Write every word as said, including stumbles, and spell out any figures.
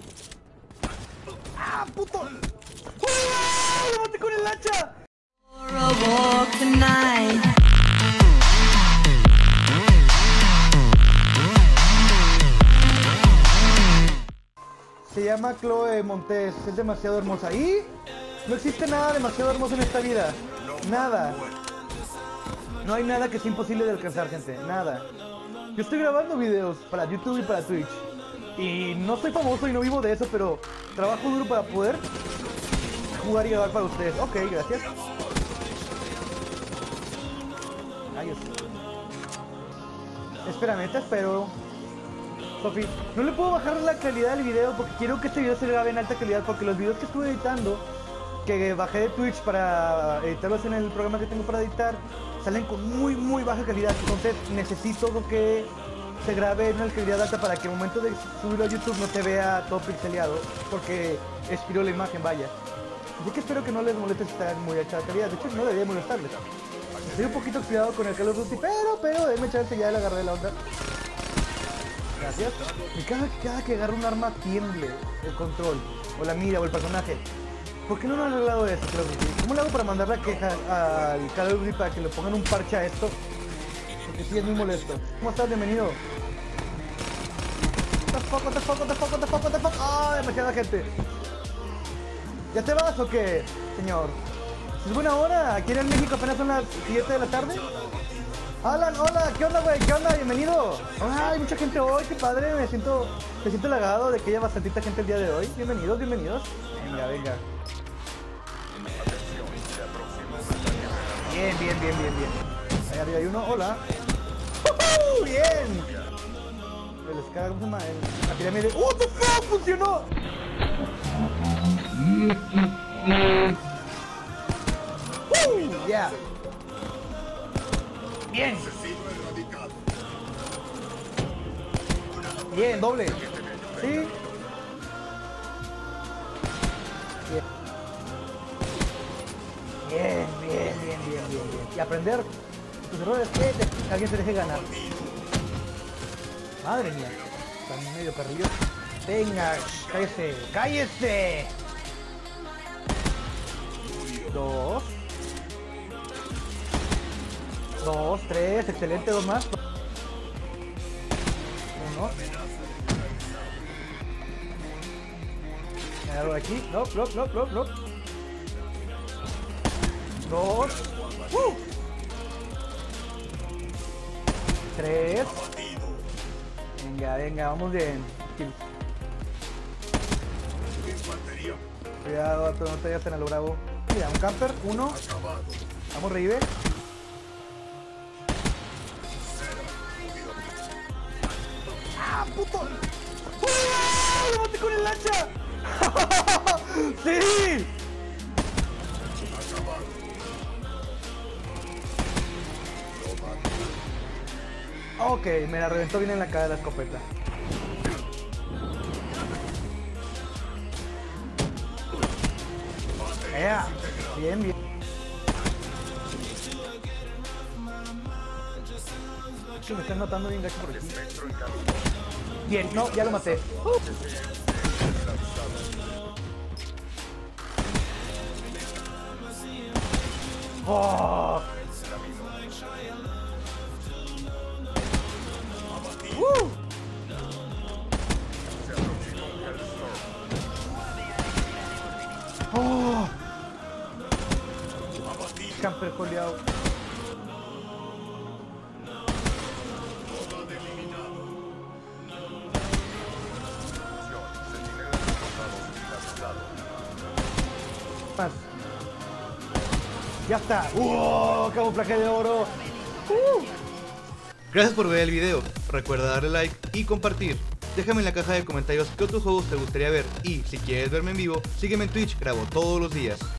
¡Ah, puto! ¡Oh! ¡Me maté con el hacha! Se llama Chloe Montes, es demasiado hermosa. ¿Y? No existe nada demasiado hermoso en esta vida. Nada. No hay nada que sea imposible de alcanzar, gente. Nada. Yo estoy grabando videos para YouTube y para Twitch. Y no soy famoso y no vivo de eso, pero trabajo duro para poder jugar y grabar para ustedes. Ok, gracias. Ay, espérame, te espero. Sofi, no le puedo bajar la calidad del video porque quiero que este video se grabe en alta calidad, porque los videos que estuve editando, que bajé de Twitch para editarlos en el programa que tengo para editar, salen con muy muy baja calidad. Entonces necesito que se grabe en una calidad alta para que al momento de subirlo a YouTube no se vea todo pixeleado, porque expiró la imagen, vaya. Así que espero que no les moleste si está en muy alta calidad. De hecho no debería molestarles. Estoy un poquito cuidado con el Call of Duty, pero, pero, déjame chance, ya le agarré la onda. Gracias. Y cada, cada que agarro un arma tiemble el control, o la mira, o el personaje. ¿Por qué no lo han arreglado eso? ¿Cómo le hago para mandar la queja al Call of Duty para que le pongan un parche a esto? Porque sí es muy molesto. ¿Cómo estás? Bienvenido. What the fuck, what the fuck, what the fuck, what the fuck, what the fuck. ¡Ah, demasiada gente! ¿Ya te vas o qué, señor? ¿Es buena hora? Aquí en México apenas son las siete de la tarde. Alan, hola, ¿qué onda, güey? ¿Qué onda? Bienvenido. Ay, hay mucha gente hoy, qué padre, me siento, me siento halagado de que haya bastantita gente el día de hoy. Bienvenidos, bienvenidos. Venga, venga. Bien, bien, bien, bien, bien. Ahí arriba hay uno, hola. ¡Uh-huh! Bien. El escala, ¿cómo se llama? El, la pirámide. ¡Uh, the fuck! ¡Funcionó! ¡Uh! Yeah. Bien. Bien, doble. Sí. Bien. Bien, bien, bien, bien, bien, bien. Y aprender tus errores, que te, alguien se deje ganar. Madre mía. Están medio carrillos. Venga, cállese, cállese. Dos. Dos, tres, excelente, dos más. Uno. Hay algo aquí. No, no, no, no, no. Dos. Uh. Tres. Venga, venga, vamos bien. Cuidado, no te vayas en el bravo. Mira, un camper, uno. Vamos, revive. ¡Ah, puto! ¡Oh! ¡Me maté con el hacha! ¡Sí! Ok, me la reventó bien en la cara de la escopeta. ¡Ea! Bien, bien. Me están matando bien gacho por aquí. Bien, no, ya lo maté. Uh. Oh. Uh. Oh. Camper coleado. Ya está. ¡Uh! Camuflaje de oro. Uh. Gracias por ver el video. Recuerda darle like y compartir. Déjame en la caja de comentarios qué otros juegos te gustaría ver. Y si quieres verme en vivo, sígueme en Twitch, grabo todos los días.